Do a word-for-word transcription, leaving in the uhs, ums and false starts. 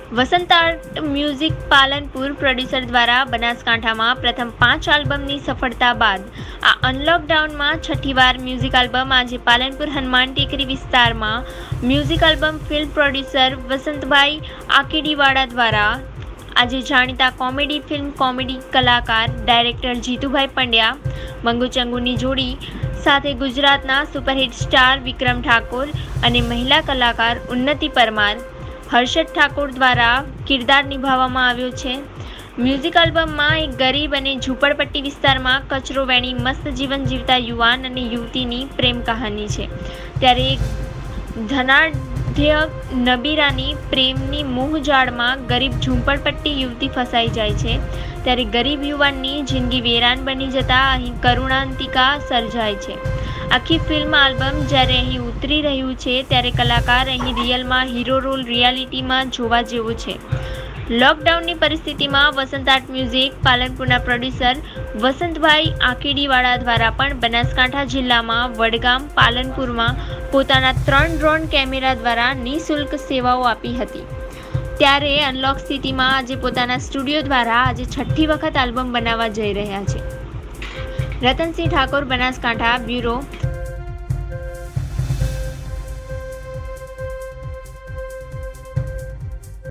વસંત art music Palanpur producer દ્વારા બનાસકાંઠામાં પ્રથમ પાંચ આલ્બમની સફળતા બાદ આ અનલોકડાઉનમાં છઠ્ઠી વાર મ્યુઝિક આલ્બમ આજે પાલનપુર હનુમાન ટેકરી વિસ્તારમાં music album film producer Vasantbhai Akediwada દ્વારા આજે જાણીતા કોમેડી ફિલ્મ કોમેડી કલાકાર ડાયરેક્ટર જીતુભાઈ પંડ્યા મંગુ ચંગુની જોડી સાથે ગુજરાતના સુપરહિટ સ્ટાર વિક્રમ ઠાકોર અને મહિલા કલાકાર ઉન્નતિ પરમાર હર્ષદ ઠાકોર દ્વારા કિરદાર નિભાવવામાં આવ્યો છે। મ્યુઝિક આલ્બમમાં એક ગરીબ અને ઝૂંપડપટ્ટી વિસ્તારમાં કચરો વેણી મસ્ત જીવન જીવતા યુવાન અને યુવતીની પ્રેમ કહાની છે, ત્યારે એક ધનાઢ્ય નબીરાની પ્રેમની મોહજાળમાં ગરીબ ઝૂંપડપટ્ટી યુવતી ફસાઈ જાય છે, ત્યારે ગરીબ યુવાનની જિંદગી વેરાન બની જતા અહીં કરુણાંતિકા સર્જાય છે। આખી ફિલ્મ આલ્બમ જ્યારે અહીં ઉતરી રહ્યું છે ત્યારે કલાકાર અહીં રિયલમાં હીરો રોલ રિયાલિટીમાં જોવા જેવો છે। લોકડાઉનની પરિસ્થિતિમાં વસંત આર્ટ મ્યુઝિક પાલનપુરના પ્રોડ્યુસર વસંતભાઈ આકેડીવાડા દ્વારા પણ બનાસકાંઠા જિલ્લામાં વડગામ પાલનપુરમાં પોતાના ત્રણ ડ્રોન કેમેરા દ્વારા નિઃશુલ્ક સેવાઓ આપી હતી, ત્યારે અનલોક સ્થિતિમાં આજે પોતાના સ્ટુડિયો દ્વારા આજે છઠ્ઠી વખત આલ્બમ બનાવવા જઈ રહ્યા છે। રતનસિંહ ઠાકોર, બનાસકાંઠા બ્યુરો।